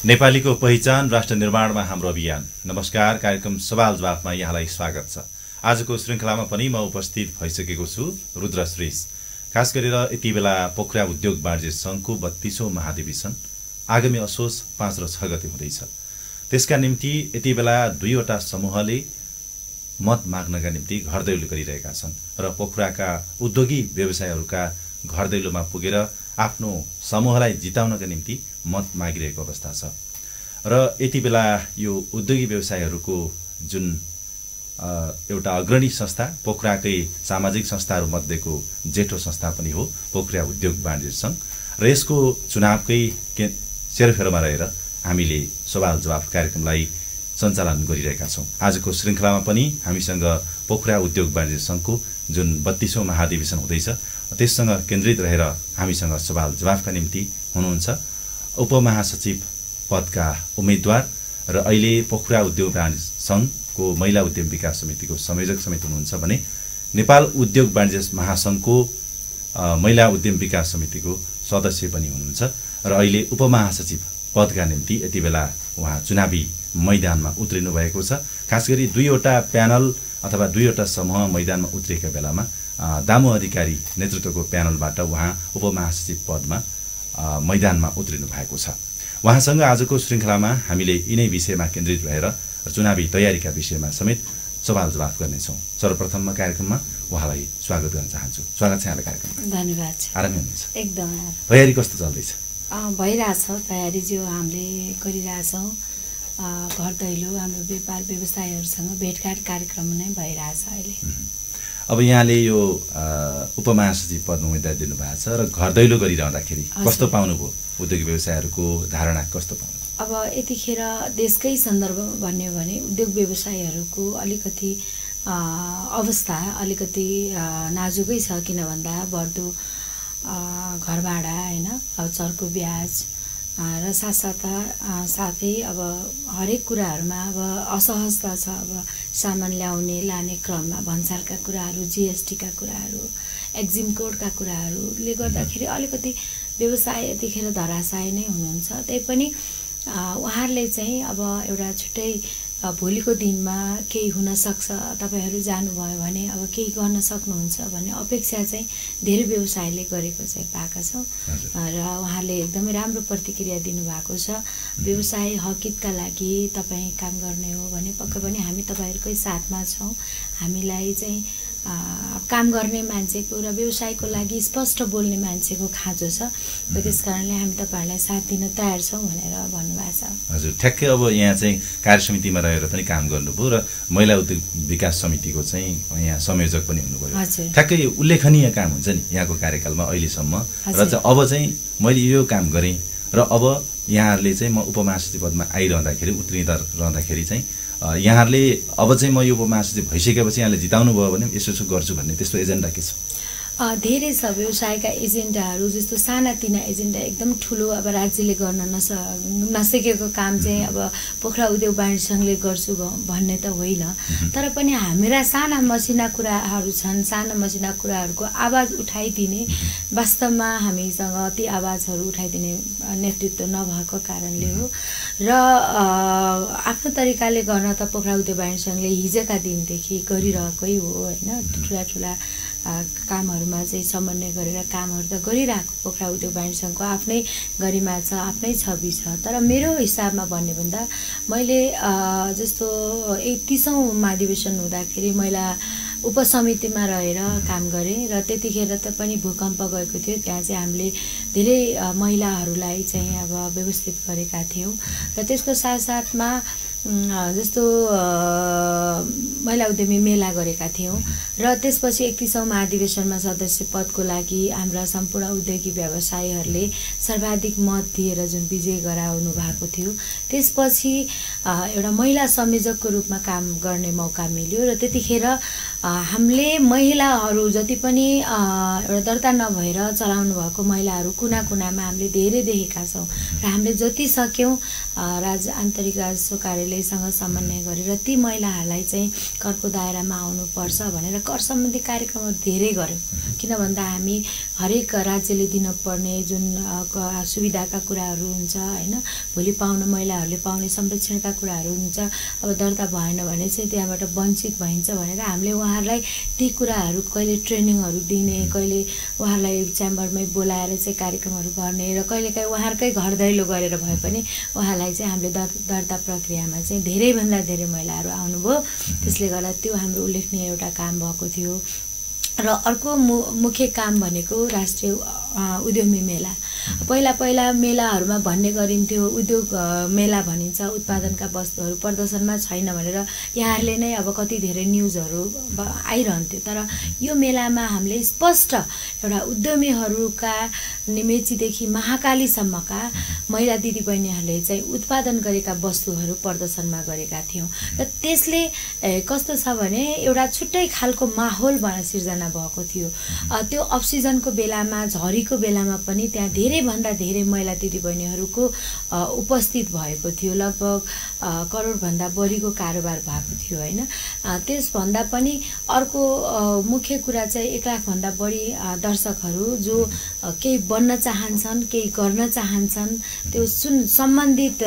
नेपालीको पहिचान राष्ट्र निर्माणमा हाम्रो अभियान। नमस्कार, कार्यक्रम सवाल जवाफमा यहाँलाई स्वागत छ। आजको श्रृंखलामा पनि म उपस्थित भइसकेको छु, रुद्र श्रेस। खास गरेर यति बेला पोखरा उद्योग वाणिज्य संघको 32औं महाधिवेशन आगामी असोज 5 र 6 गते हुँदैछ। त्यसका निम्ति यति बेला दुईवटा समूहले मत माग्नका निम्ति घर दैलो गरिरहेका छन् र पोखराका उद्योगी व्यवसायहरूका घर दैलोमा पुगेर आफ्नो समूहलाई जिताउनका निम्ति मत मागिरहेको अवस्था छ। र यति बेला यो उद्योगी व्यवसायहरूको जुन एउटा अग्रणी संस्था, पोखराकै सामाजिक संस्थाहरू मध्येको जेठो संस्था पनि हो पोखरा उद्योग वाणिज्य संघ, र यसको चुनावकै सेरोफेरोमा रहेर हामीले सवाल जवाफ कार्यक्रमलाई सञ्चालन गरिरहेका छौँ। आजको श्रृङ्खलामा पनि हामीसँग पोखरा उद्योग वाणिज्य संघको जुन 32औं महाधिवेशन हुँदैछ त्यससँग केन्द्रित रहेर हामीसँग सवाल जवाफका निम्ति हुनुहुन्छ उपमहासचिव पदका उम्मेदवार र अहिले पोखरा उद्योग वाणिज्य संघको महिला उद्यम विकास समितिको संयोजक समेत हुनुहुन्छ भने नेपाल उद्योग वाणिज्य महासंघको महिला उद्यम विकास समितिको सदस्य पनि हुनुहुन्छ र अहिले उपमहासचिव पदका निम्ति यति बेला उहाँ चुनावी मैदानमा उत्रिनु भएको छ। खास गरी दुईवटा प्यानल अथवा दुईवटा समूह मैदानमा उत्रिएका बेलामा दामु अधिकारी नेतृत्वको प्यानलबाट उहाँ उपमहासचिव पदमा मैदानमा उत्रिनु भएको छ। उहाँसँग आजको श्रृङ्खलामा हामीले यिनै विषयमा केन्द्रित रहेर चुनावी तयारीका विषयमा समेत सवाल जवाफ गर्नेछौँ। सर्वप्रथममा कार्यक्रममा उहाँलाई स्वागत गर्न चाहन्छु। स्वागत छ यहाँलाई कार्यक्रममा। धन्यवाद। आरामै हुनुहुन्छ? एकदम। तयारी कस्तो चल्दैछ? भइरहेछ तयारी जो हामीले गरिरहेछौँ। घर दैलो हाम्रो व्यापार व्यवसायहरूसँग भेटघाट कार्यक्रम नै भइरहेछ अहिले। अब यहाँले यो उपमहासचिव पदमा उम्मेदवारी दिनुभएको छ र घर दैलो गरिरहँदाखेरि कस्तो पाउनुभयो? उद्योग व्यवसायहरूको धारणा कस्तो पाउनु? अब यतिखेर देशकै सन्दर्भमा भन्यो भने उद्योग व्यवसायहरूको अलिकति अवस्था अलिकति नाजुकै छ। किन भन्दा बढ्दो घर भाडा होइन, अब चर्को ब्याज र साथै अब हरेक कुराहरूमा अब असहजता छ। अब सामान ल्याउने लाने क्रममा भन्सारका कुराहरू, जीएसटीका कुराहरू, एक्जिम कोडका कुराहरूले गर्दाखेरि अलिकति व्यवसाय यतिखेर धराशाय नै हुनुहुन्छ। त्यही पनि उहाँहरूले चाहिँ अब एउटा छुट्टै भोलिको दिनमा केही हुन सक्छ, तपाईहरू जानुभयो भने अब केही गर्न सक्नुहुन्छ भन्ने अपेक्षा चाहिँ धेरै व्यवसायले गरेको चाहिँ पाएका छौँ र उहाँले एकदमै राम्रो प्रतिक्रिया दिनुभएको छ। व्यवसाय हकितका लागि तपाईँ काम गर्ने हो भने पक्कै पनि हामी तपाईहरुकै साथमा छौँ। हामीलाई चाहिँ काम गर्ने मान्छेको र व्यवसायको लागि स्पष्ट बोल्ने मान्छेको खाँचो छ। त्यस कारणले हामी तपाईहरुलाई साथ दिन तयार छौँ भनेर भन्नुभएको छ। हजुर, ठ्याक्कै अब यहाँ चाहिँ कार्यसमितिमा रहेर पनि काम गर्नुभयो र महिला उद्योग विकास समितिको चाहिँ यहाँ संयोजक पनि हुनुभयो। ठ्याक्कै उल्लेखनीय काम हुन्छ नि यहाँको कार्यकालमा अहिलेसम्म। र चाहिँ अब चाहिँ मैले यो काम गरेँ र अब यहाँहरूले चाहिँ म उपमहासचिव पदमा आइरहँदाखेरि उत्रिँदा रहँदाखेरि चाहिँ यहाँहरूले अब चाहिँ म यो उपमहासचिव भइसकेपछि यहाँले जिताउनु भयो भने यसो गर्छु भन्ने त्यस्तो एजेन्डा के छ? धेरै छ व्यवसायका एजेन्डाहरू। जस्तो सानातिना एजेन्डा एकदम ठुलो अब राज्यले गर्न नसकेको काम चाहिँ अब पोखरा उद्योग वाणिज्य संघले गर्छु भन्ने त होइन। तर पनि हाम्रा साना मसिना कुराहरू छन्। साना मसिना कुराहरूको आवाज उठाइदिने, वास्तवमा हामीसँग ती आवाजहरू उठाइदिने नेतृत्व नभएको कारणले हो। र आफ्नो तरिकाले गर्न त पोखरा उद्योग वाणिज्य संघले हिजोका दिनदेखि गरिरहेकै हो होइन। ठुला कामहरूमा चाहिँ समन्वय गरेर कामहरू त गरिरहेको पोखरा उद्योग वाणिज्य संघको आफ्नै गरिमा छ, आफ्नै छवि छ। तर मेरो हिसाबमा भन्ने भन्दा मैले जस्तो 31औं महाधिवेशन हुँदाखेरि महिला उपसमितिमा रहेर काम गरेँ र त्यतिखेर त पनि भूकम्प गएको थियो। त्यहाँ चाहिँ हामीले धेरै महिलाहरूलाई चाहिँ अब व्यवस्थित गरेका थियौँ र त्यसको साथसाथमा जस्तो महिला उद्यमी मेला गरेका थियौँ र त्यसपछि 31औं महाधिवेशनमा सदस्य पदको लागि हाम्रा सम्पूर्ण उद्योगी व्यवसायीहरूले सर्वाधिक मत दिएर जुन विजय गराउनु भएको थियो। त्यसपछि एउटा महिला संयोजकको रूपमा काम गर्ने मौका मिल्यो र त्यतिखेर हामीले महिलाहरू जति पनि एउटा दर्ता नभएर चलाउनु भएको महिलाहरू कुना कुनामा हामीले धेरै देखेका छौँ र हामीले जति सक्यौँ आन्तरिक राजस्व कार्यालयसँग समन्वय गरेर ती महिलाहरूलाई चाहिँ करको दायरामा आउनुपर्छ भनेर कर सम्बन्धी कार्यक्रमहरू धेरै गर्यौँ। किन भन्दा हामी हरेक राज्यले दिनुपर्ने जुन सुविधाका कुराहरू हुन्छ होइन, भोलि महिलाहरूले पाउने संरक्षणका कुराहरू हुन्छ, अब दर्ता भएन भने चाहिँ त्यहाँबाट वञ्चित भइन्छ भनेर हामीले उहाँहरूलाई ती कुराहरू कहिले ट्रेनिङहरू दिने, कहिले उहाँहरूलाई च्याम्बरमै बोलाएर चाहिँ कार्यक्रमहरू गर्ने र कहिलेकाहीँ उहाँहरूकै घर दैलो गरेर भए पनि उहाँलाई चाहिँ हामीले दर्ता प्रक्रियामा चाहिँ धेरैभन्दा धेरै महिलाहरू आउनुभयो। त्यसले गर्दा त्यो हाम्रो उल्लेखनीय एउटा काम भएको थियो। र अर्को मुख्य काम भनेको राष्ट्रिय उद्यमी मेला। पहिला मेलाहरूमा भन्ने गरिन्थ्यो उद्योग मेला भनिन्छ, उत्पादनका वस्तुहरू प्रदर्शनमा छैन भनेर यहाँहरूले नै अब कति धेरै न्युजहरू आइरहन्थ्यो। तर यो मेलामा हामीले स्पष्ट एउटा उद्यमीहरूका निमेचीदेखि महाकालीसम्मका महिला दिदीबहिनीहरूले चाहिँ उत्पादन गरेका वस्तुहरू प्रदर्शनमा गरेका थियौँ र त्यसले कस्तो छ भने एउटा छुट्टै खालको माहौल सिर्जना भएको थियो। त्यो अफ सिजनको बेलामा, झरीको बेलामा पनि त्यहाँ धेरैभन्दा धेरै महिला दिदीबहिनीहरूको उपस्थित भएको थियो। लगभग करोडभन्दा बढीको कारोबार भएको थियो होइन। त्यसभन्दा पनि अर्को मुख्य कुरा चाहिँ 1 लाखभन्दा बढी दर्शकहरू जो केही बन्न चाहन्छन्, केही गर्न चाहन्छन्, त्यो सम्बन्धित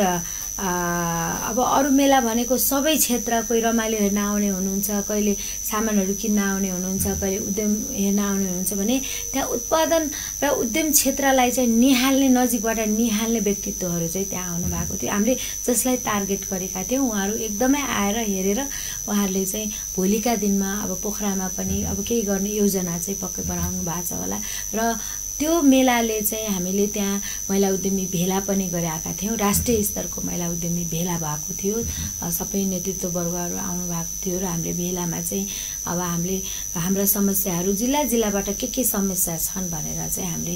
अब अरू मेला भनेको सबै क्षेत्र, कोही रमाइलो हेर्न आउने हुनुहुन्छ, कहिले सामानहरू किन्न आउने हुनुहुन्छ, कहिले उद्यम हेर्न आउने हुनुहुन्छ भने त्यहाँ उत्पादन र उद्यम क्षेत्रलाई चाहिँ निहाल्ने, नजिकबाट निहाल्ने व्यक्तित्वहरू चाहिँ त्यहाँ आउनु भएको थियो। हामीले जसलाई टार्गेट गरेका थियौँ उहाँहरू एकदमै आएर हेरेर उहाँहरूले चाहिँ भोलिका दिनमा अब पोखरामा पनि अब केही गर्ने योजना चाहिँ पक्कै बनाउनु भएको छ होला। र त्यो मेलाले चाहिँ हामीले त्यहाँ महिला उद्यमी भेला पनि गरेका थियौँ। राष्ट्रिय स्तरको महिला उद्यमी भेला भएको थियो, सबै नेतृत्व वर्गहरू आउनु भएको थियो र हामीले भेलामा चाहिँ अब हामीले हाम्रा समस्याहरू जिल्लाबाट के समस्या छन् भनेर चाहिँ हामीले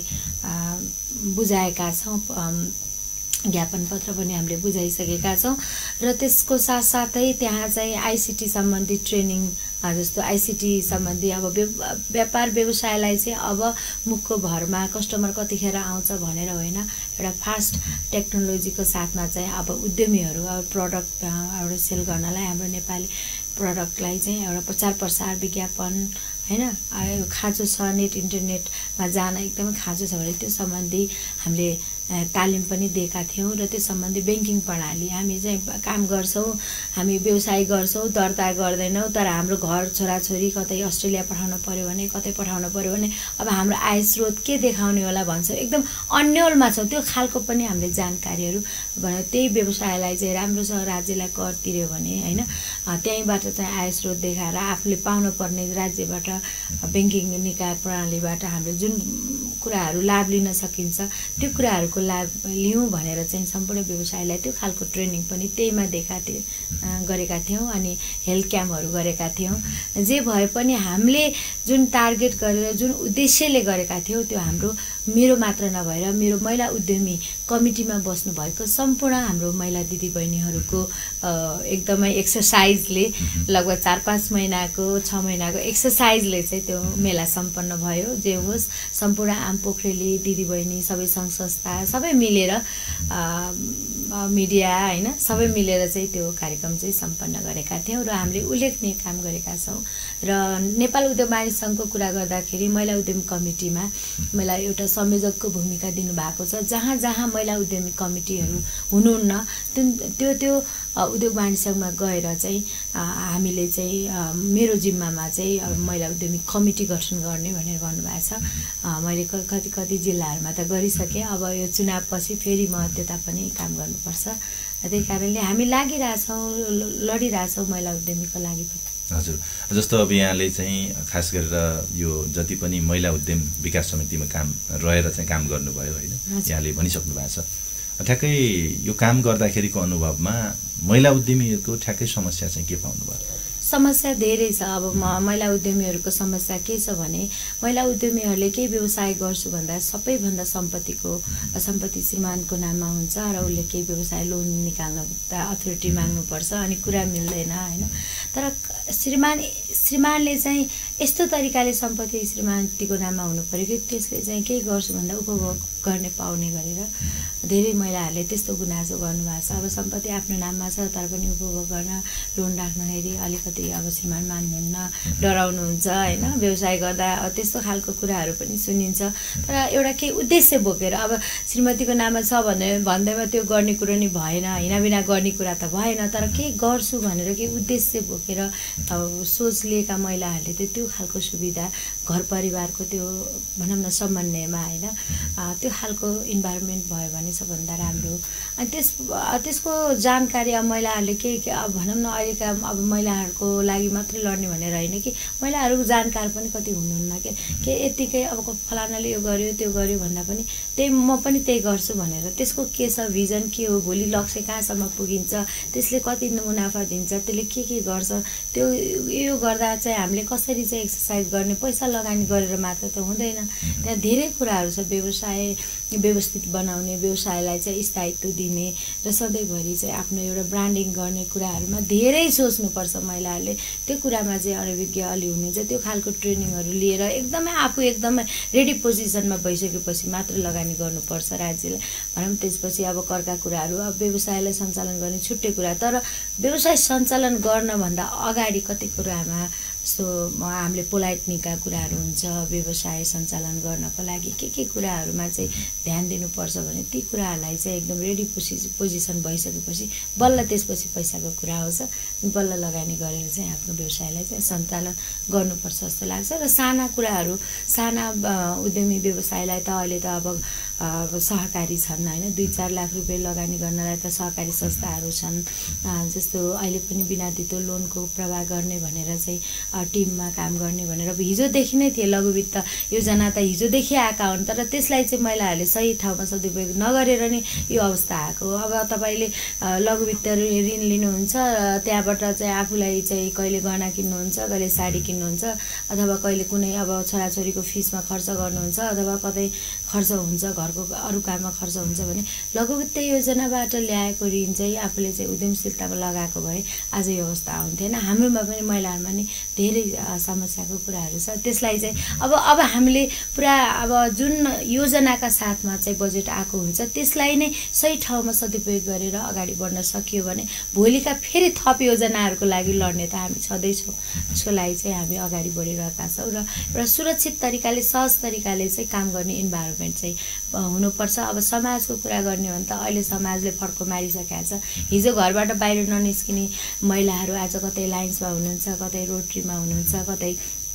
बुझाएका छौँ। ज्ञापन पत्र पनि हामीले बुझाइसकेका छौँ र त्यसको साथसाथै त्यहाँ चाहिँ आइसिटी सम्बन्धी ट्रेनिङ, जस्तो आइसिटी सम्बन्धी अब व्यापार व्यवसायलाई चाहिँ अब मुखको भरमा कस्टमर कतिखेर आउँछ भनेर होइन, एउटा फास्ट टेक्नोलोजीको साथमा चाहिँ अब उद्यमीहरू अब प्रडक्ट एउटा सेल गर्नलाई हाम्रो नेपाली प्रडक्टलाई चाहिँ एउटा प्रचार प्रसार विज्ञापन होइन खाँचो छ, इन्टरनेटमा जान एकदमै खाँचो छ भने त्यो सम्बन्धी हामीले तालिम पनि दिएका थियौँ। र त्यो सम्बन्धी ब्याङ्किङ प्रणाली हामी चाहिँ काम गर्छौँ, हामी व्यवसाय गर्छौँ, दर्ता गर्दैनौँ, तर हाम्रो घर छोराछोरी कतै अस्ट्रेलिया पठाउनु पर्यो भने, कतै पठाउनु पर्यो भने अब हाम्रो आय स्रोत के देखाउने होला भन्छौँ, एकदम अन्यलमा छौँ। त्यो खालको पनि हामीले जानकारीहरू भने त्यही व्यवसायलाई चाहिँ राम्रोसँग राज्यलाई कर तिर्यो भने होइन, त्यहीँबाट चाहिँ आय स्रोत देखाएर आफूले पाउनुपर्ने राज्यबाट ब्याङ्किङ निकाय प्रणालीबाट हामीले जुन कुराहरू लाभ लिन सकिन्छ त्यो कुराहरूको लाभ लियौँ भनेर चाहिँ सम्पूर्ण व्यवसायलाई त्यो खालको ट्रेनिङ पनि त्यहीमा गरेका थियौँ। अनि हेल्थ क्याम्पहरू गरेका थियौँ। जे भए पनि हामीले जुन टार्गेट गरेर जुन उद्देश्यले गरेका थियौँ त्यो हाम्रो मेरो मात्र नभएर मेरो महिला उद्यमी कमिटीमा बस्नु भएको सम्पूर्ण हाम्रो महिला दिदीबहिनीहरूको एकदमै एक्सर्साइजले लगभग 4-5 महिनाको 6 महिनाको एक्सर्साइजले चाहिँ त्यो मेला सम्पन्न भयो। जे होस् सम्पूर्ण आम पोखरेली दिदीबहिनी सबै सङ्घ संस्था सबै मिलेर मिडिया होइन सबै मिलेर चाहिँ त्यो कार्यक्रम चाहिँ सम्पन्न गरेका थियौँ र हामीले उल्लेखनीय काम गरेका छौँ। र नेपाल उद्योग वाणिज्य सङ्घको कुरा गर्दाखेरि महिला उद्यमी कमिटीमा मलाई एउटा संयोजकको भूमिका दिनुभएको छ। जहाँ जहाँ महिला उद्यमी कमिटीहरू हुनुहुन्न त्यो उद्योग वाणिज्य सङ्घमा गएर चाहिँ हामीले चाहिँ मेरो जिम्मामा चाहिँ महिला उद्यमी कमिटी गठन गर्ने भनेर भन्नुभएको छ। मैले कति जिल्लाहरूमा त गरिसकेँ, अब यो चुनावपछि फेरि म त्यता पनि काम गर्नुपर्छ। त्यही कारणले हामी लागिरहेछौँ, लडिरहेछौँ महिला उद्यमीको लागि पनि। हजुर, जस्तो अब यहाँले चाहिँ खास गरेर यो जति पनि महिला उद्यम विकास समितिमा काम रहेर चाहिँ काम गर्नुभयो होइन, यहाँले भनिसक्नु भएको छ। ठ्याक्कै यो काम गर्दाखेरिको अनुभवमा महिला उद्यमीहरूको ठ्याक्कै समस्या चाहिँ के पाउनुभयो? समस्या धेरै छ। अब महिला उद्यमीहरूको समस्या के छ भने महिला उद्यमीहरूले केही व्यवसाय गर्छु भन्दा सबैभन्दा सम्पत्ति श्रीमानको नाममा हुन्छ र उसले केही व्यवसाय लोन निकाल्न अथोरिटी माग्नुपर्छ अनि कुरा मिल्दैन हैन। तर श्रीमानले चाहिँ यस्तो तरिकाले सम्पत्ति श्रीमानतीको नाममा हुनु पर्यो कि त्यसले चाहिँ केही गर्छु भन्दा उपभोग गर्ने पाउने गरेर धेरै महिलाहरूले त्यस्तो गुनासो गर्नुभएको छ। अब सम्पत्ति आफ्नो नाममा छ तर पनि उपभोग गर्न लोन राख्दाखेरि अलिकति अब श्रीमान मान्नुहुन्न, डराउनुहुन्छ हैन। व्यवसाय गर्दा त्यस्तो खालको कुराहरू पनि सुनिन्छ। तर एउटा केही उद्देश्य बोकेर अब श्रीमतीको नाममा छ भने भन्दैमा त्यो गर्ने कुरो नि भएन, हिनाबिना गर्ने कुरा त भएन। तर केही गर्छु भनेर केही उद्देश्य बोकेर अब सोच लिएका महिलाहरूले त त्यो खालको सुविधा घर परिवारको त्यो भनौँ न समन्वयमा हैन त्यो खालको इन्भाइरोमेन्ट भयो भने सबभन्दा राम्रो। अनि त्यसको जानकारी अब महिलाहरूले के अब भनौँ न अहिलेका अब महिलाहरूको लागि मात्रै लड्ने भनेर होइन कि महिलाहरू जानकार पनि कति हुनुहुन्न के यतिकै अब फलानाले यो गर्यो त्यो गर्यो भन्दा पनि त्यही म पनि त्यही गर्छु भनेर त्यसको के छ भिजन के हो, भोलि लक्ष्य कहाँसम्म पुगिन्छ, त्यसले कति मुनाफा दिन्छ, त्यसले के गर्छ, त्यो यो गर्दा चाहिँ हामीले कसरी चाहिँ एक्सर्साइज गर्ने, पैसा लगानी गरेर मात्र त हुँदैन। त्यहाँ धेरै कुराहरू छ। व्यवसाय व्यवस्थित बनाउने, व्यवसायलाई चाहिँ स्थायित्व दिने र सधैँभरि चाहिँ आफ्नो एउटा ब्रान्डिङ गर्ने कुराहरूमा धेरै सोच्नुपर्छ महिलाहरूले। त्यो कुरामा चाहिँ अनभिज्ञ अलि हुनुहुन्छ। त्यो खालको ट्रेनिङहरू लिएर एकदमै आफू एकदमै रेडी पोजिसनमा भइसकेपछि मात्र लगानी गर्नुपर्छ राज्यलाई भनौँ। त्यसपछि अब करका कुराहरू अब व्यवसायलाई सञ्चालन गर्ने छुट्टै कुरा। तर व्यवसाय सञ्चालन गर्नभन्दा अगाडि कति कुरामा जस्तो हामीले पोलाइटनीका कुराहरू हुन्छ। व्यवसाय सञ्चालन गर्नको लागि के कुराहरूमा चाहिँ ध्यान दिनुपर्छ भने ती कुराहरूलाई चाहिँ एकदम रेडी पोजिसन भइसकेपछि बल्ल त्यसपछि पैसाको कुरा आउँछ। बल्ल लगानी गरेर चाहिँ आफ्नो व्यवसायलाई चाहिँ सञ्चालन गर्नुपर्छ जस्तो लाग्छ। र साना कुराहरू साना उद्यमी व्यवसायलाई त अहिले त अब सहकारी छन् हैन। 2-4 लाख रुपियाँ लगानी गर्नलाई त सहकारी संस्थाहरू छन्। जस्तो अहिले पनि बिना धितो लोनको प्रवाह गर्ने भनेर चाहिँ टिममा काम गर्ने भनेर अब हिजोदेखि नै थिए। लघु वित्त योजना त हिजोदेखि आएका हुन् तर त्यसलाई चाहिँ महिलाहरूले सही ठाउँमा सदुपयोग नगरेर नै यो अवस्था आएको। अब तपाईँले लघु वित्त ऋण लिनुहुन्छ, त्यहाँबाट चाहिँ आफूलाई चाहिँ कहिले गहना किन्नुहुन्छ, कहिले साडी किन्नुहुन्छ, अथवा कहिले कुनै अब छोराछोरीको फिसमा खर्च गर्नुहुन्छ, अथवा कतै खर्च हुन्छ घरको अरू काममा खर्च हुन्छ भने लघु वित्त योजनाबाट ल्याएको ऋण चाहिँ आफूले चाहिँ उद्यमशीलतामा लगाएको भए आज यो अवस्था आउँथेन। हाम्रोमा पनि महिलाहरूमा नि धेरै समस्याको कुराहरू छ। त्यसलाई चाहिँ अब हामीले पुरा अब जुन योजनाका साथमा चाहिँ बजेट आएको हुन्छ त्यसलाई नै सही ठाउँमा सदुपयोग गरेर अगाडि बढ्न सकियो भने भोलिका फेरि थप योजनाहरूको लागि लड्ने त हामी छँदैछौँ। त्यसको लागि चाहिँ हामी अगाडि बढिरहेका छौँ र एउटा सुरक्षित तरिकाले सहज तरिकाले चाहिँ काम गर्ने इन्भाइरोमेन्ट चाहिँ हुनुपर्छ। अब समाजको कुरा गर्ने भने त अहिले समाजले फड्को मारिसकेको छ। हिजो घरबाट बाहिर ननिस्किने महिलाहरू आज कतै लाइन्समा हुनुहुन्छ, कतै रोटरीमा हुनुहुन्छ, कतै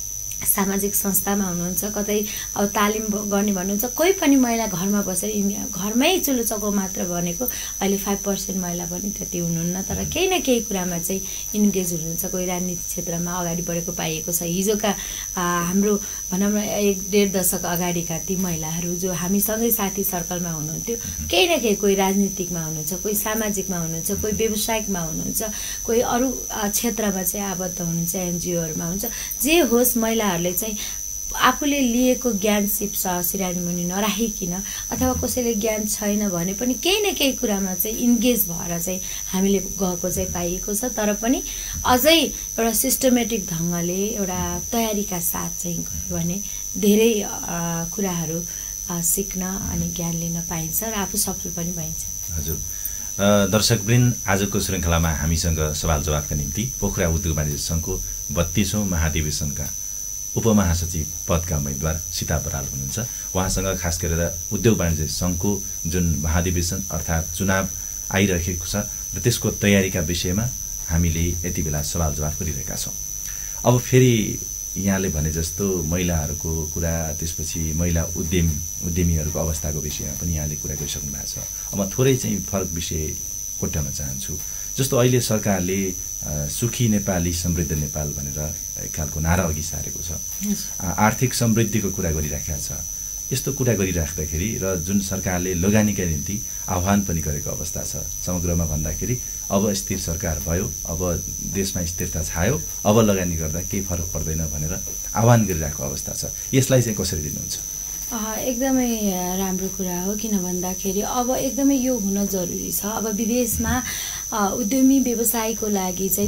सामाजिक संस्थामा हुनुहुन्छ, कतै अब तालिम गर्ने भन्नुहुन्छ। कोही पनि महिला घरमा बसेर घरमै चुलो चौको मात्र भनेको अहिले 5% महिला पनि त्यति हुनुहुन्न। तर केही न केही कुरामा चाहिँ इन्गेज हुनुहुन्छ। कोही राजनीतिक क्षेत्रमा अगाडि बढेको पाइएको छ। हिजोका हाम्रो भनौँ न 1-1.5 दशक अगाडिका ती महिलाहरू जो हामीसँगै साथी सर्कलमा हुनुहुन्थ्यो केही न केही कोही राजनीतिकमा हुनुहुन्छ, कोही सामाजिकमा हुनुहुन्छ, कोही व्यवसायिकमा हुनुहुन्छ, कोही अरू क्षेत्रमा चाहिँ आबद्ध हुनुहुन्छ, एनजिओहरूमा हुन्छ। जे होस् महिलाहरूले चाहिँ आफूले लिएको ज्ञान सिप सिरानीमुनि नराखिकन अथवा कसैले ज्ञान छैन भने पनि केही न केही कुरामा चाहिँ इन्गेज भएर चाहिँ हामीले गएको चाहिँ पाइएको छ। तर पनि अझै एउटा सिस्टमेटिक ढङ्गले एउटा तयारीका साथ चाहिँ गयो भने धेरै कुराहरू सिक्न अनि ज्ञान लिन पाइन्छ र आफू सफल पनि भइन्छ। हजुर दर्शकवृन्द, आजको श्रृङ्खलामा हामीसँग सवाल जवाफका निम्ति पोखरा उद्योग वाणिज्य सङ्घको 32औं महाधिवेशनका उपमहासचिव पदका उम्मेदवार सिता बराल हुनुहुन्छ। उहाँसँग खास गरेर उद्योग वाणिज्य सङ्घको जुन महाधिवेशन अर्थात् चुनाव आइरहेको छ र त्यसको तयारीका विषयमा हामीले यति बेला सवाल जवाफ गरिरहेका छौँ। अब फेरि यहाँले भने जस्तो महिलाहरूको कुरा, त्यसपछि महिला उद्यमीहरूको अवस्थाको विषयमा पनि यहाँले कुरा गरिसक्नु भएको छ। अब म थोरै चाहिँ फरक विषय कोट्याउन चाहन्छु। जस्तो अहिले सरकारले सुखी नेपाली समृद्ध नेपाल भनेर एक खालको नारा अघि सारेको छ। आर्थिक समृद्धिको कुरा गरिराखेको छ। यस्तो कुरा गरिराख्दाखेरि र जुन सरकारले लगानीका निम्ति आह्वान पनि गरेको अवस्था छ, समग्रमा भन्दाखेरि अब स्थिर सरकार भयो, अब देशमा स्थिरता छायो, अब लगानी गर्दा केही फरक पर्दैन भनेर आह्वान गरिरहेको अवस्था छ। यसलाई चाहिँ कसरी लिनुहुन्छ? एकदमै राम्रो कुरा हो, किन भन्दाखेरि अब एकदमै यो हुन जरुरी छ। अब विदेशमा उद्यमी व्यवसायको लागि चाहिँ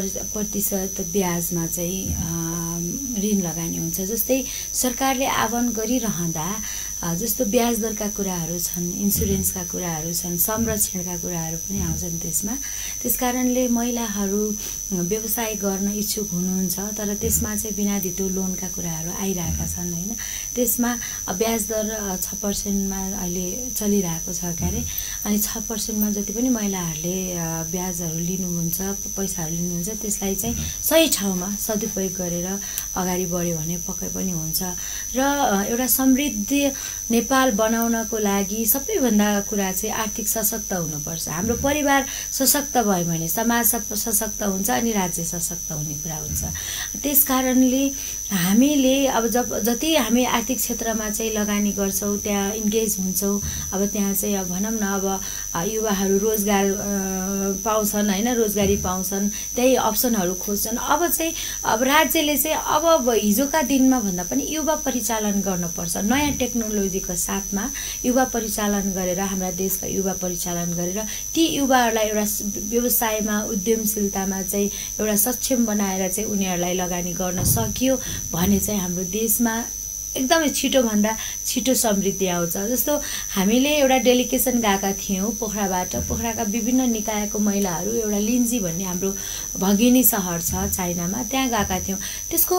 3% ब्याजमा चाहिँ ऋण लगानी हुन्छ। जस्तै सरकारले आह्वान गरिरहँदा जस्तो ब्याज दरका कुराहरू छन्, इन्सुरेन्सका कुराहरू छन्, संरक्षणका कुराहरू पनि आउँछन् त्यसमा। त्यसकारणले महिलाहरू व्यवसाय गर्न इच्छुक हुनुहुन्छ, तर त्यसमा चाहिँ बिना धितो लोनका कुराहरू आइरहेका छन् हैन। त्यसमा ब्याज दर 6%मा अहिले चलिरहेको छ क्यारे। अनि 6%मा जति पनि महिलाहरूले ब्याजहरू लिनुहुन्छ, पैसाहरू लिनुहुन्छ, त्यसलाई चाहिँ सही ठाउँमा सदुपयोग गरेर अगाडि बढ्यो भने पक्कै पनि हुन्छ। र एउटा समृद्ध नेपाल बनाउनको लागि सबैभन्दा कुरा चाहिँ आर्थिक सशक्त हुनुपर्छ। हाम्रो परिवार सशक्त भयो भने समाज सशक्त हुन्छ अनि राज्य सशक्त हुने कुरा हुन्छ। त्यसकारणले हामीले अब जति हामी आर्थिक क्षेत्रमा चाहिँ लगानी गर्छौँ, त्यहाँ इन्गेज हुन्छौँ, अब त्यहाँ चाहिँ अब भनौँ न अब युवाहरू रोजगार पाउँछन् हैन, रोजगारी पाउँछन्, त्यही अप्सनहरू खोज्छन्। अब चाहिँ अब राज्यले चाहिँ अब हिजोका दिनमा भन्दा पनि युवा परिचालन गर्नुपर्छ। नयाँ टेक्नोलोजीको साथमा युवा परिचालन गरेर, हाम्रा देशका युवा परिचालन गरेर ती युवाहरूलाई एउटा व्यवसायमा उद्यमशीलतामा चाहिँ एउटा सक्षम बनाएर चाहिँ उनीहरूलाई लगानी गर्न सकियो भने चाहिँ हाम्रो देशमा एकदमै छिटोभन्दा छिटो समृद्धि आउँछ। जस्तो हामीले एउटा डेलिगेसन गएका थियौँ पोखराबाट। पोखराका विभिन्न निकायको महिलाहरू एउटा लिन्जी भन्ने हाम्रो भगिनी सहर छ चाइनामा, त्यहाँ गएका थियौँ। त्यसको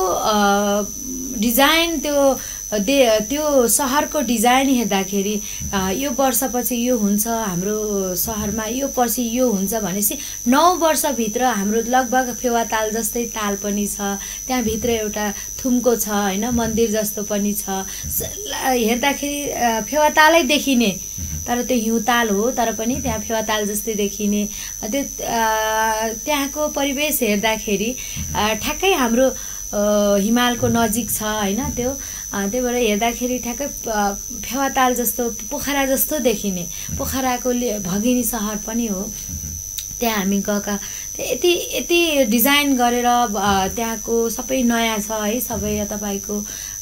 डिजाइन त्यो सहरको डिजाइन हेर्दाखेरि यो वर्षपछि यो हुन्छ, हाम्रो सहरमा यो पछि यो हुन्छ भनेपछि 9 वर्षभित्र हाम्रो लगभग फेवा ताल जस्तै ताल पनि छ, त्यहाँभित्र एउटा थुम्को छ हैन, मन्दिर जस्तो पनि छ। हेर्दाखेरि फेवा तालै देखिने, तर त्यो हिउँताल हो तर पनि त्यहाँ फेवा ताल जस्तै देखिने। त्यो त्यहाँको परिवेश हेर्दाखेरि ठ्याक्कै हाम्रो हिमालको नजिक छ हैन। त्यही भएर हेर्दाखेरि ठ्याक्कै फेवा ताल जस्तो, पोखरा जस्तो देखिने। पोखराको भगिनी सहर पनि हो। त्यहाँ हामी गएका यति डिजाइन गरेर त्यहाँको सबै नयाँ छ है। सबै तपाईँको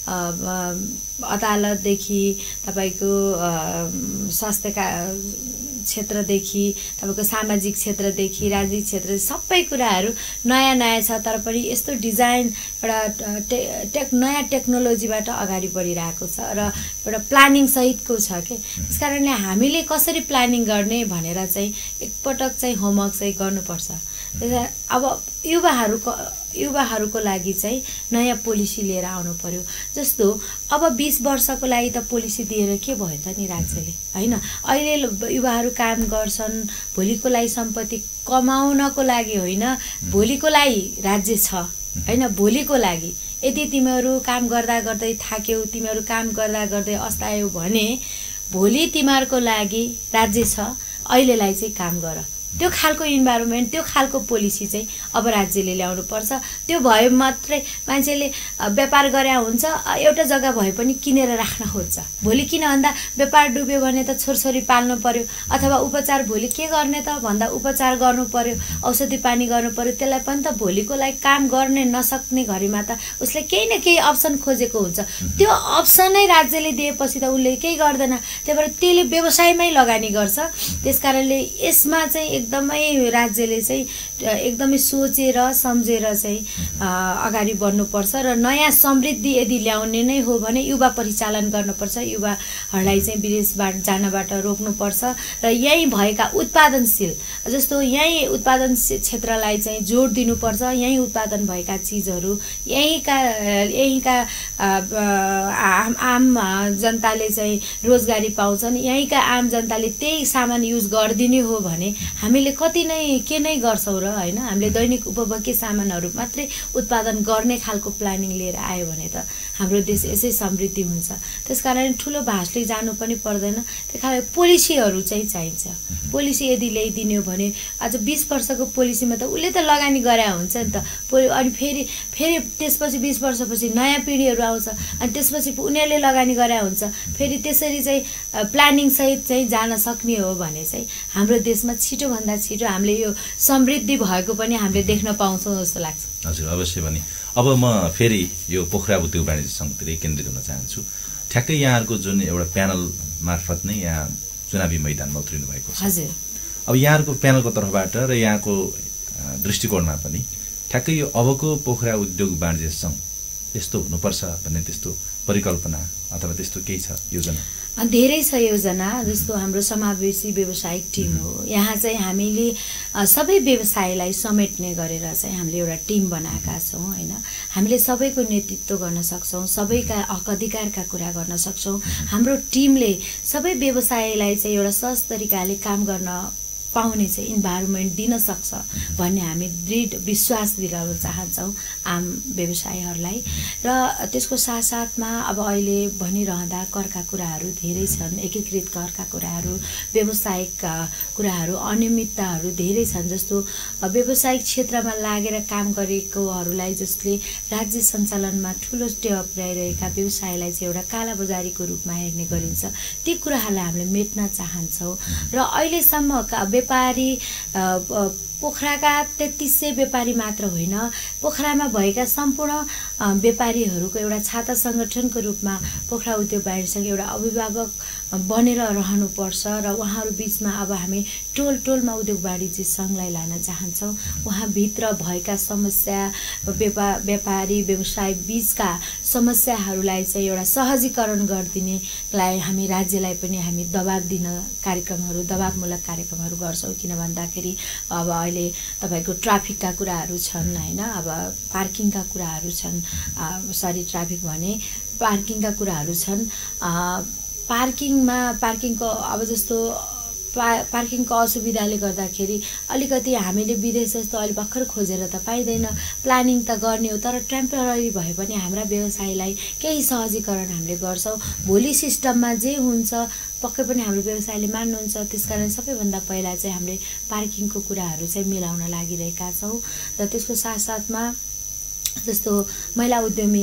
अदालतदेखि तपाईँको स्वास्थ्यका क्षेत्रदेखि तपाईँको सामाजिक क्षेत्रदेखि राजनीतिक क्षेत्र सबै कुराहरू नयाँ नयाँ छ। तर पनि यस्तो डिजाइन एउटा नयाँ टेक्नोलोजीबाट अगाडि बढिरहेको छ र एउटा प्लानिङ सहितको छ के। त्यसकारणले हामीले कसरी प्लानिङ गर्ने भनेर चाहिँ एकपटक चाहिँ होमवर्क चाहिँ गर्नुपर्छ। अब युवाहरूको लागि चाहिँ नयाँ पोलिसी लिएर आउनु पर्यो। जस्तो अब 20 वर्षको लागि त पोलिसी दिएर के भयो त नि राज्यले हैन। अहिले युवाहरू काम गर्छन् भोलिको लागि सम्पत्ति कमाउनको लागि होइन, भोलिको लागि राज्य छ हैन, भोलिको लागि। यदि तिमीहरू काम गर्दा गर्दै थाक्यौ, तिमीहरू काम गर्दा गर्दै अस्तायौ भने भोलि तिमीहरूको लागि राज्य छ, अहिलेलाई चाहिँ काम गर। त्यो खालको इन्भाइरोमेन्ट, त्यो खालको पोलिसी चाहिँ अब राज्यले ल्याउनु पर्छ। त्यो भए मात्रै मान्छेले व्यापार गरे हुन्छ, एउटा जग्गा भए पनि किनेर राख्न खोज्छ। भोलि किन भन्दा व्यापार डुब्यो भने त छोरछोरी पाल्नु पर्यो, अथवा उपचार भोलि के गर्ने त भन्दा उपचार गर्नु पर्यो, औषधि पानी गर्नु पर्यो। त्यसलाई पनि त भोलिको लागि काम गर्ने नसक्ने घडीमा त उसले केही न केही अप्सन खोजेको हुन्छ। त्यो अप्सनै राज्यले दिएपछि त उसले केही गर्दैन। त्यही भएर त्यसले व्यवसायमै लगानी गर्छ। त्यसकारणले यसमा चाहिँ एकदमै राज्यले चाहिँ एकदमै सोचेर सम्झेर चाहिँ अगाडि बढ्नुपर्छ र नयाँ समृद्धि यदि ल्याउने नै हो भने युवा परिचालन गर्नुपर्छ। युवाहरूलाई चाहिँ विदेशबाट जानबाट रोक्नुपर्छ र यही भएका उत्पादनशील, जस्तो यही उत्पादन क्षेत्रलाई चाहिँ जोड दिनुपर्छ। यही उत्पादन भएका चिजहरू यहीँका आम जनताले चाहिँ रोजगारी पाउँछन्, यहीँका आम जनताले त्यही सामान युज गरिदिने हो भने हामीले कति नै के नै गर्छौँ र हैन हामीले दैनिक उपभोग्य सामानहरू मात्रै उत्पादन गर्ने खालको प्लानिङ लिएर आयो भने त हाम्रो देश यसै समृद्धि हुन्छ। त्यसकारण ठुलो भाषले जानु पनि पर्दैन। त्यसकारण पोलिसीहरू चाहिँ चाहिन्छ। पोलिसी यदि ल्याइदिने हो भने आज 20 वर्षको पोलिसीमा त उसले त लगानी गरे हुन्छ नि त। अनि फेरि त्यसपछि 20 वर्षपछि नयाँ पिढीहरू आउँछ अनि त्यसपछि उनीहरूले लगानी गरे हुन्छ। फेरि त्यसरी चाहिँ प्लानिङ सहित चाहिँ जान सक्ने हो भने चाहिँ हाम्रो देशमा छिटोभन्दा छिटो हामीले यो समृद्धि भएको पनि हामीले देख्न पाउँछौँ जस्तो लाग्छ। हजुर अवश्य पनि। अब म फेरि यो पोखरा उद्योग वाणिज्य सङ्घतिर केन्द्रित हुन चाहन्छु। ठ्याक्कै यहाँहरूको जुन एउटा प्यानल मार्फत नै यहाँ चुनावी मैदानमा उत्रिनु भएको छ। हजुर। अब यहाँहरूको प्यानलको तर्फबाट र यहाँको दृष्टिकोणमा पनि ठ्याक्कै यो अबको पोखरा उद्योग वाणिज्य सङ्घ यस्तो हुनुपर्छ भन्ने त्यस्तो परिकल्पना अथवा त्यस्तो केही छ योजना? धेरै छ योजना। जस्तो हाम्रो समावेशी व्यावसायिक टिम हो। यहाँ चाहिँ हामीले सबै व्यवसायलाई समेट्ने गरेर चाहिँ हामीले एउटा टिम बनाएका छौँ हैन। हामीले सबैको नेतृत्व गर्न सक्छौँ, सबैका हक अधिकारका कुरा गर्न सक्छौँ। हाम्रो टिमले सबै व्यवसायलाई चाहिँ एउटा सहज तरिकाले काम गर्न पाउने चाहिँ इन्भाइरोमेन्ट दिन सक्छ भन्ने हामी दृढ विश्वास दिलाउन चाहन्छौँ आम व्यवसायीहरूलाई। र त्यसको साथसाथमा अब अहिले भनिरहँदा करका कुराहरू धेरै छन्, एकीकृत करका कुराहरू, व्यावसायिक कुराहरू, अनियमितताहरू धेरै छन्। जस्तो व्यावसायिक क्षेत्रमा लागेर काम गरेकोहरूलाई जसले राज्य सञ्चालनमा ठुलो टेवा पुर्याइरहेका व्यवसायलाई चाहिँ एउटा कालाबजारीको रूपमा हेर्ने गरिन्छ। ती कुराहरूलाई हामीले मेट्न चाहन्छौँ। र अहिलेसम्म व्यापारी पोखराका 3300 व्यापारी मात्र होइन, पोखरामा भएका सम्पूर्ण व्यापारीहरूको एउटा छाता सङ्गठनको रूपमा पोखरा उद्योग वाणिज्य सङ्घ एउटा अभिभावक बनेर रहनुपर्छ। र उहाँहरू बिचमा अब हामी टोलमा उद्योग वाणिज्य सङ्घलाई लान चाहन्छौँ। उहाँभित्र भएका समस्या, व्यापारी व्यवसाय बिचका समस्याहरूलाई चाहिँ एउटा सहजीकरण गरिदिनेलाई हामी राज्यलाई पनि हामी दबावमूलक कार्यक्रमहरू गर्छौँ। किन भन्दाखेरि अब अहिले तपाईँको ट्राफिकका कुराहरू छन् हैन, अब पार्किङका कुराहरू छन्, ट्राफिक भने पार्किङका कुराहरू छन्। पार्किङको अब जस्तो पार्किङको असुविधाले गर्दाखेरि अलिकति हामीले विदेश जस्तो अहिले भर्खर खोजेर त पाइँदैन, प्लानिङ त गर्ने हो, तर टेम्पररी भए पनि हाम्रा व्यवसायलाई केही सहजीकरण हामीले गर्छौँ। भोलि सिस्टममा जे हुन्छ पक्कै पनि हाम्रो व्यवसायले मान्नुहुन्छ। त्यसकारण सबैभन्दा पहिला चाहिँ हामीले पार्किङको कुराहरू चाहिँ मिलाउन लागिरहेका छौँ। र त्यसको साथसाथमा जस्तो महिला उद्यमी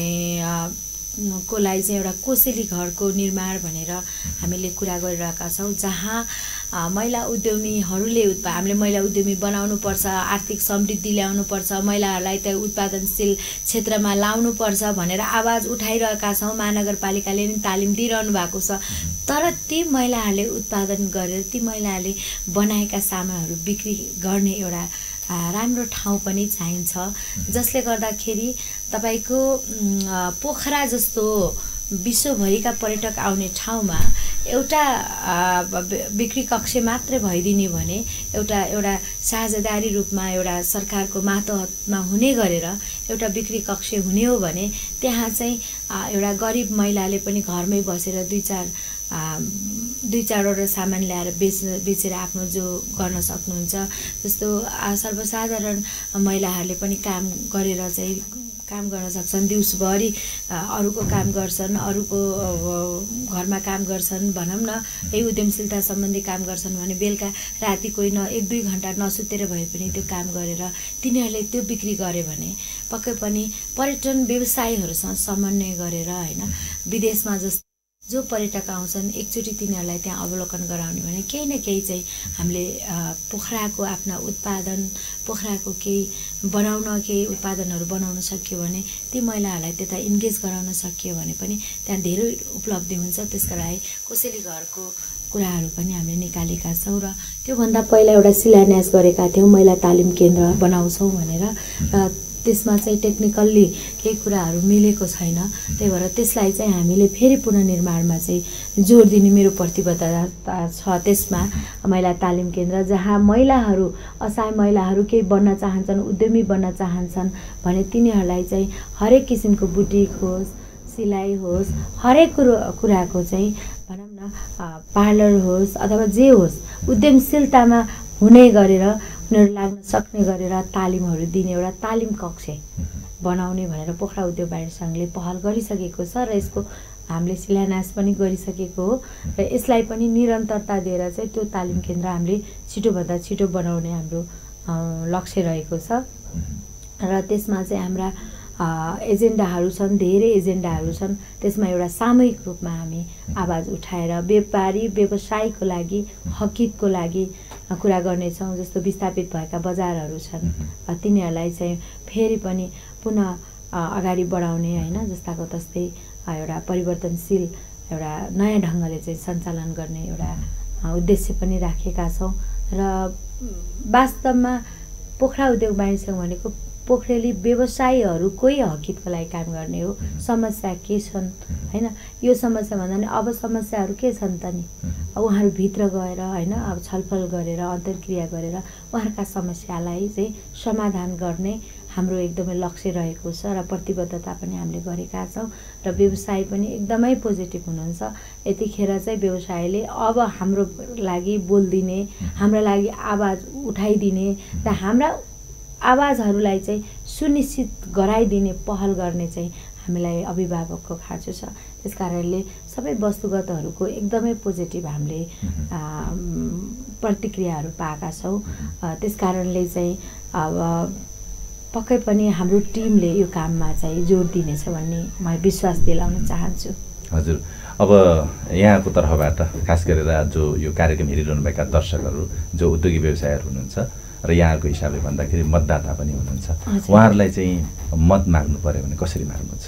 को लागि चाहिँ एउटा कोसेली घरको निर्माण भनेर हामीले कुरा गरिरहेका छौँ, जहाँ महिला उद्यमीहरूले हामीले महिला उद्यमी बनाउनुपर्छ, आर्थिक समृद्धि ल्याउनुपर्छ, महिलाहरूलाई त उत्पादनशील क्षेत्रमा लाउनुपर्छ भनेर आवाज उठाइरहेका छौँ। महानगरपालिकाले पनि तालिम दिइरहनु भएको छ। तर ती महिलाहरूले उत्पादन गरेर ती महिलाहरूले बनाएका सामानहरू बिक्री गर्ने एउटा राम्रो ठाउँ पनि चाहिन्छ, जसले गर्दाखेरि तपाईको पोखरा जस्तो विश्वभरिका पर्यटक आउने ठाउँमा एउटा बिक्री कक्ष मात्रै भइदिने भने एउटा साझेदारी रूपमा एउटा सरकारको मातहतमा हुने गरेर एउटा बिक्री कक्ष हुने हो भने त्यहाँ चाहिँ एउटा गरिब महिलाले पनि घरमै बसेर दुई चारवटा सामान ल्याएर बेचेर आफ्नो जो गर्न सक्नुहुन्छ। जस्तो सर्वसाधारण महिलाहरूले पनि काम गरेर चाहिँ काम गर्न सक्छन्, दिउँसभरि अरूको काम गर्छन्, अरूको घरमा काम गर्छन्, भनौँ न यही उद्यमशीलता सम्बन्धी काम गर्छन् भने बेलुका राति कोही 1-2 घण्टा नसुतेर भए पनि त्यो काम गरेर तिनीहरूले त्यो बिक्री गरे भने पक्कै पनि पर्यटन व्यवसायीहरूसँग समन्वय गरेर हैन विदेशमा जस्तो जो पर्यटक आउँछन् एकचोटि तिनीहरूलाई त्यहाँ अवलोकन गराउने भने केही न केही चाहिँ हामीले पोखराको आफ्ना उत्पादन पोखराको केही उत्पादनहरू बनाउन सक्यो भने ती महिलाहरूलाई त्यता इन्गेज गराउन सकियो भने पनि त्यहाँ धेरै उपलब्धि हुन्छ। त्यसका लागि कोसेली घरको कुराहरू पनि हामीले निकालेका छौँ र त्योभन्दा पहिला एउटा शिलान्यास गरेका थियौँ महिला तालिम केन्द्र बनाउँछौँ भनेर, र त्यसमा चाहिँ टेक्निकल्ली केही कुराहरू मिलेको छैन। त्यही भएर त्यसलाई चाहिँ हामीले फेरि पुनर्निर्माणमा चाहिँ जोड दिने मेरो प्रतिबद्धता छ। त्यसमा महिला तालिम केन्द्र जहाँ महिलाहरू असहाय महिलाहरू केही बन्न चाहन्छन्, उद्यमी बन्न चाहन्छन् भने तिनीहरूलाई चाहिँ हरेक किसिमको बुटिक होस्, सिलाइ होस्, हरेक कुराको चाहिँ भनौँ न पार्लर होस् अथवा जे होस् उद्यमशीलतामा हुने गरेर उनीहरू लाग्न सक्ने गरेर तालिमहरू दिने एउटा तालिम कक्ष बनाउने भनेर पोखरा उद्योग वाणिज्य सङ्घले पहल गरिसकेको छ र यसको हामीले शिलान्यास पनि गरिसकेको हो र यसलाई पनि निरन्तरता दिएर चाहिँ त्यो तालिम केन्द्र हामीले छिटोभन्दा छिटो बनाउने हाम्रो लक्ष्य रहेको छ र त्यसमा चाहिँ हाम्रा एजेन्डाहरू छन्, धेरै एजेन्डाहरू छन्। त्यसमा एउटा सामूहिक रूपमा हामी आवाज उठाएर व्यापारी व्यवसायको लागि हकितको लागि कुरा गर्नेछौँ। जस्तो विस्थापित भएका बजारहरू छन् तिनीहरूलाई चाहिँ फेरि पनि पुनः अगाडि बढाउने होइन, जस्ताको तस्तै एउटा परिवर्तनशील एउटा नयाँ ढङ्गले चाहिँ सञ्चालन गर्ने एउटा उद्देश्य पनि राखेका छौँ। र वास्तवमा पोखरा उद्योग वाणिज्य सङ्घ भनेको पोखरेली व्यवसायीहरूकै हकितको लागि काम गर्ने हो। समस्या के छन् होइन, यो समस्या भन्दा नि अब समस्याहरू के छन् त नि, उहाँहरू भित्र गएर होइन अब छलफल गरेर अन्तर्क्रिया गरेर उहाँहरूका समस्यालाई चाहिँ समाधान गर्ने हाम्रो एकदमै लक्ष्य रहेको छ र प्रतिबद्धता पनि हामीले गरेका छौँ र व्यवसाय पनि एकदमै पोजिटिभ हुनुहुन्छ। यतिखेर चाहिँ व्यवसायले अब हाम्रो लागि बोलिदिने, हाम्रो लागि आवाज उठाइदिने र हाम्रा आवाजहरूलाई चाहिँ सुनिश्चित गराइदिने पहल गर्ने चाहिँ हामीलाई अभिभावकको खाँचो छ। त्यस कारणले सबै वस्तुगतहरूको एकदमै पोजिटिभ हामीले प्रतिक्रियाहरू पाएका छौँ। त्यस कारणले चाहिँ अब पक्कै पनि हाम्रो टिमले यो काममा चाहिँ जोड दिनेछ भन्ने म विश्वास दिलाउन चाहन्छु। हजुर, अब यहाँको तर्फबाट खास गरेर जो यो कार्यक्रम हेरिरहनुभएका दर्शकहरू जो उद्योगी व्यवसायहरू हुनुहुन्छ र यहाँको हिसाबले भन्दाखेरि मतदाता पनि हुनुहुन्छ, उहाँहरूलाई चाहिँ मत माग्नु पर्यो भने कसरी माग्नुहुन्छ?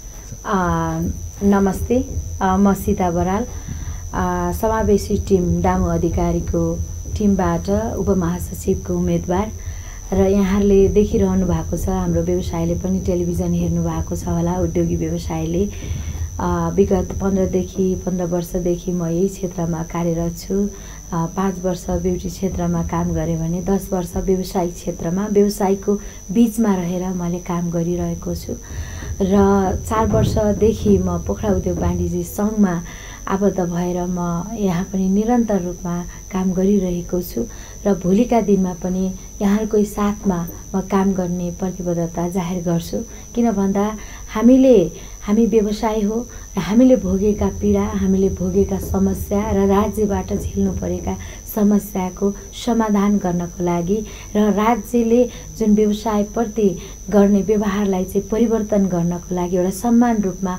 नमस्ते, म सिता बराल समावेशी टिम दामु अधिकारीको टिमबाट उपमहासचिवको उम्मेदवार र यहाँहरूले देखिरहनु भएको छ। हाम्रो व्यवसायले पनि टेलिभिजन हेर्नु भएको छ होला। उद्योगी व्यवसायले विगत 15 वर्षदेखि म यही क्षेत्रमा कार्यरत छु। 5 वर्ष ब्युटी क्षेत्रमा काम गरेँ भने 10 वर्ष व्यवसायिक क्षेत्रमा व्यवसायको बिचमा रहेर मैले काम गरिरहेको छु र 4 वर्षदेखि म पोखरा उद्योग वाणिज्य सङ्घमा आबद्ध भएर म यहाँ पनि निरन्तर रूपमा काम गरिरहेको छु र भोलिका दिनमा पनि यहाँहरूकै साथमा म काम गर्ने प्रतिबद्धता जाहेर गर्छु। किन भन्दा हामी व्यवसाय हो र हामीले भोगेका पीडा, हामीले भोगेका समस्या र राज्यबाट झेल्नु परेका समस्याको समाधान गर्नको लागि र राज्यले जुन व्यवसायप्रति गर्ने व्यवहारलाई चाहिँ परिवर्तन गर्नको लागि एउटा समान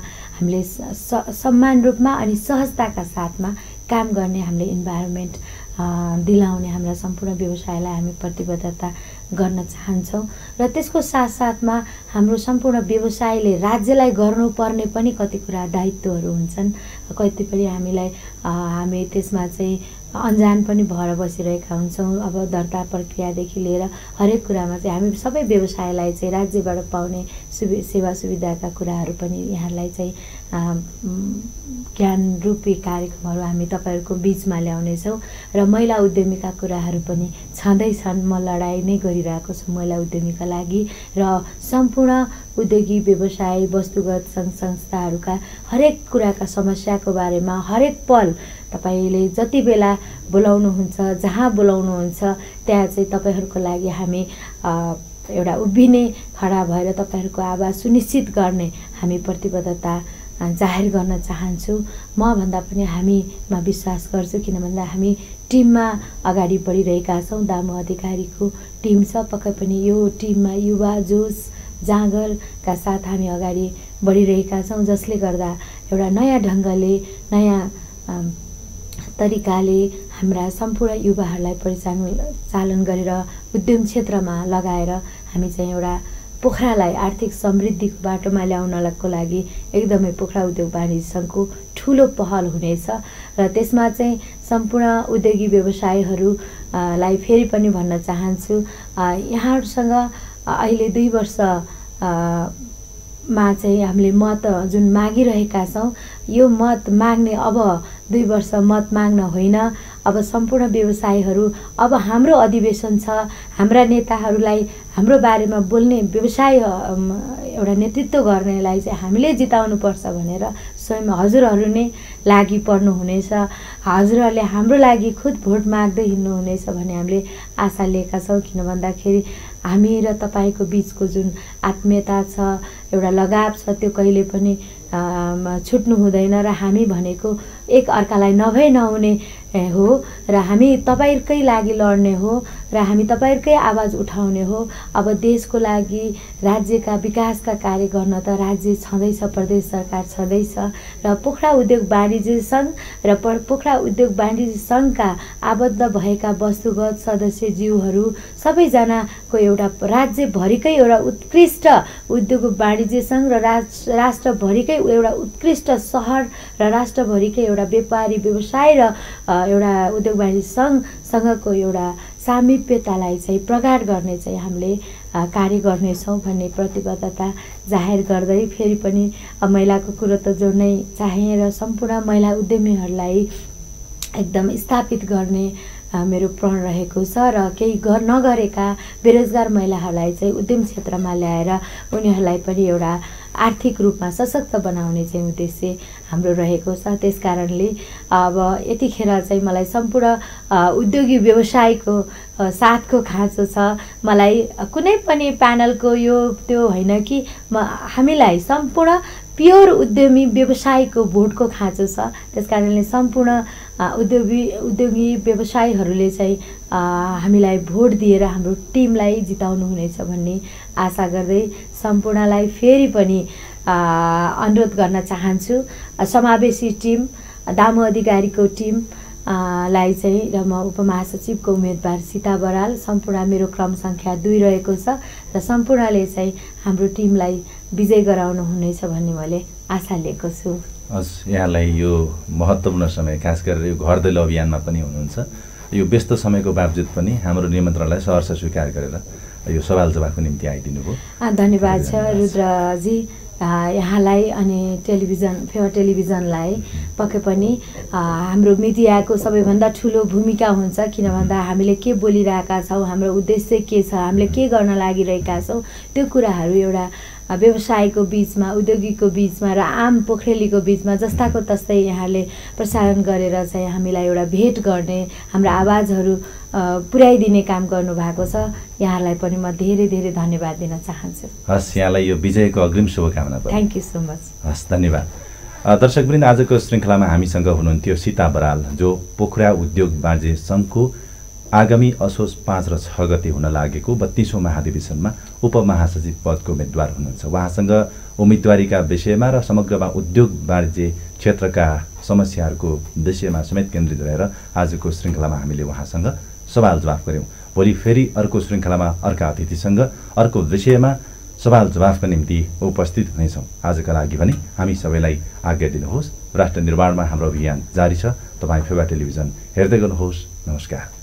रूपमा अनि सहजताका साथमा काम गर्ने हामीले इन्भाइरोमेन्ट दिलाउने हाम्रा सम्पूर्ण व्यवसायलाई हामी प्रतिबद्धता गर्न चाहन्छौँ र त्यसको साथसाथमा हाम्रो सम्पूर्ण व्यवसायले राज्यलाई गर्नुपर्ने पनि कति कुरा दायित्वहरू हुन्छन्। कति पनि हामी त्यसमा चाहिँ अन्जान पनि भएर बसिरहेका हुन्छौँ। अब दर्ता प्रक्रियादेखि लिएर हरेक कुरामा चाहिँ हामी सबै व्यवसायलाई चाहिँ राज्यबाट पाउने सेवा सुविधाका कुराहरू पनि यहाँलाई चाहिँ ज्ञान रूपी कार्यक्रमहरू हामी तपाईँहरूको बिचमा ल्याउनेछौँ र महिला उद्यमीका कुराहरू पनि छँदैछन्। म लडाइँ नै गरिरहेको छु महिला उद्यमीका लागि र सम्पूर्ण उद्योगी व्यवसाय वस्तुगत सङ्घ संस्थाहरूका हरेक कुराका समस्याको बारेमा हरेक पल तपाईँले जति बेला बोलाउनुहुन्छ, जहाँ बोलाउनुहुन्छ त्यहाँ चाहिँ तपाईँहरूको लागि हामी एउटा उभिने खडा भएर तपाईँहरूको आवाज सुनिश्चित गर्ने हामी प्रतिबद्धता जाहेर गर्न चाहन्छु। म भन्दा पनि हामीमा विश्वास गर्छु, किन भन्दा हामी टिममा अगाडि बढिरहेका छौँ। दामु अधिकारीको टिम छ, पक्कै पनि यो टिममा युवा जोस जाँगरका साथ हामी अगाडि बढिरहेका छौँ, जसले गर्दा एउटा नयाँ ढङ्गले नयाँ तरिकाले हाम्रा सम्पूर्ण युवाहरूलाई परिचालन गरेर उद्यम क्षेत्रमा लगाएर हामी चाहिँ एउटा पोखरालाई आर्थिक समृद्धिको बाटोमा ल्याउनको लागि एकदमै पोखरा उद्योग वाणिज्य सङ्घको ठुलो पहल हुनेछ र त्यसमा चाहिँ सम्पूर्ण उद्योगी व्यवसायहरूलाई फेरि पनि भन्न चाहन्छु, यहाँहरूसँग अहिले 2 वर्ष मा चाहिँ हामीले मत जुन मागिरहेका छौँ, यो मत माग्ने अब 2 वर्ष मत माग्न होइन, अब सम्पूर्ण व्यवसायीहरू अब हाम्रो अधिवेशन छ, हाम्रा नेताहरूलाई हाम्रो बारेमा बोल्ने व्यवसाय एउटा नेतृत्व गर्नेलाई चाहिँ हामीले जिताउनुपर्छ भनेर स्वयं हजुरहरू नै लागि पर्नुहुनेछ, हजुरहरूले हाम्रो लागि खुद भोट माग्दै हिँड्नुहुनेछ भन्ने हामीले आशा लिएका छौँ। किन भन्दाखेरि हामी र तपाईँको बिचको जुन आत्मीयता छ, एउटा लगाव छ, त्यो कहिले पनि छुट्नु हुँदैन र हामी भनेको एक अर्कालाई नभए नहुने हो र हामी तपाईँकै लागि लड्ने हो र हामी तपाईँकै आवाज उठाउने हो। अब देशको लागि राज्यका विकासका कार्य गर्न त राज्य छँदैछ, प्रदेश सरकार छँदैछ र पोखरा उद्योग वाणिज्य सङ्घ र पोखरा उद्योग वाणिज्य सङ्घका आबद्ध भएका वस्तुगत सदस्यज्यूहरू सबैजनाको एउटा राज्यभरिकै एउटा उत्कृष्ट उद्योग वाणिज्य सङ्घ र राष्ट्रभरिकै एउटा उत्कृष्ट सहर र राष्ट्रभरिकै एउटा व्यापारी व्यवसाय र एउटा उद्योग वाणिज्य सङ्घसँगको एउटा सामिप्यतालाई चाहिँ प्रगाड गर्ने चाहिँ हामीले कार्य गर्नेछौँ भन्ने प्रतिबद्धता जाहेर गर्दै फेरि पनि महिलाको कुरो त जोड्नै चाहे र सम्पूर्ण महिला उद्यमीहरूलाई एकदम स्थापित गर्ने मेरो प्रण रहेको छ र केही नगरेका बेरोजगार महिलाहरूलाई चाहिँ उद्यम क्षेत्रमा ल्याएर उनीहरूलाई पनि एउटा आर्थिक रूपमा सशक्त बनाउने चाहिँ उद्देश्य हाम्रो रहेको छ। त्यसकारणले अब यतिखेर चाहिँ मलाई सम्पूर्ण उद्योगी व्यवसायको साथको खाँचो छ। मलाई कुनै पनि प्यानलको यो त्यो होइन कि हामीलाई सम्पूर्ण प्योर उद्यमी व्यवसायको भोटको खाँचो छ। त्यसकारणले सम्पूर्ण उद्योगी व्यवसायीहरूले चाहिँ हामीलाई भोट दिएर हाम्रो टिमलाई जिताउनु हुनेछ भन्ने आशा गर्दै सम्पूर्णलाई फेरि पनि अनुरोध गर्न चाहन्छु। समावेशी टिम, दामु अधिकारीको टिम लाई चाहिँ र म उपमहासचिवको उम्मेदवार सिता बराल, सम्पूर्ण मेरो क्रम सङ्ख्या 2 रहेको छ र सम्पूर्णले चाहिँ हाम्रो टिमलाई विजय गराउनु हुनेछ भन्ने मैले आशा लिएको छु। हस्, यहाँलाई यो महत्त्वपूर्ण समय, खास गरेर यो घर दैलो अभियानमा पनि हुनुहुन्छ, यो व्यस्त समयको बावजुद पनि हाम्रो निमन्त्रणलाई सहर्ष स्वीकार गरेर यो सवाल जवाफको निम्ति आइदिनु भयो। धन्यवाद छ रुद्रजी यहाँलाई अनि टेलिभिजन फेवा टेलिभिजनलाई। पक्कै पनि हाम्रो मिडियाको सबैभन्दा ठुलो भूमिका हुन्छ, किन भन्दा हामीले के बोलिरहेका छौँ, हाम्रो उद्देश्य के छ, हामीले के गर्न लागिरहेका छौँ, त्यो कुराहरू एउटा व्यवसायको बिचमा, उद्योगीको बिचमा र आम पोखरेलीको बिचमा जस्ताको तस्तै यहाँले प्रसारण गरेर चाहिँ हामीलाई एउटा भेट गर्ने, हाम्रो आवाजहरू पुर्याइदिने काम गर्नुभएको छ। यहाँलाई पनि म धेरै धेरै धन्यवाद दिन चाहन्छु। हस्, यहाँलाई यो विजयको अग्रिम शुभकामना। Thank you so much. हस्, धन्यवाद। दर्शकवृन्द, आजको श्रृङ्खलामा हामीसँग हुनुहुन्थ्यो सिता बराल, जो पोखरा उद्योग वाणिज्य सङ्घको आगामी असोज 5 र 6 गते हुन लागेको 32औं महाधिवेशनमा उपमहासचिव पदको उम्मेदवार हुनुहुन्छ। उहाँसँग उम्मेदवारीका विषयमा र समग्रमा उद्योग वाणिज्य क्षेत्रका समस्याहरूको विषयमा समेत केन्द्रित रहेर आजको श्रृङ्खलामा हामीले उहाँसँग सवाल जवाफ गऱ्यौँ। भोलि फेरि अर्को श्रृङ्खलामा अर्का अतिथिसँग अर्को विषयमा सवाल जवाफका निम्ति उपस्थित हुनेछौँ। आजका लागि भने हामी सबैलाई आज्ञा दिनुहोस्। राष्ट्र निर्माणमा हाम्रो अभियान जारी छ। तपाईँ फेवा टेलिभिजन हेर्दै गर्नुहोस्। नमस्कार।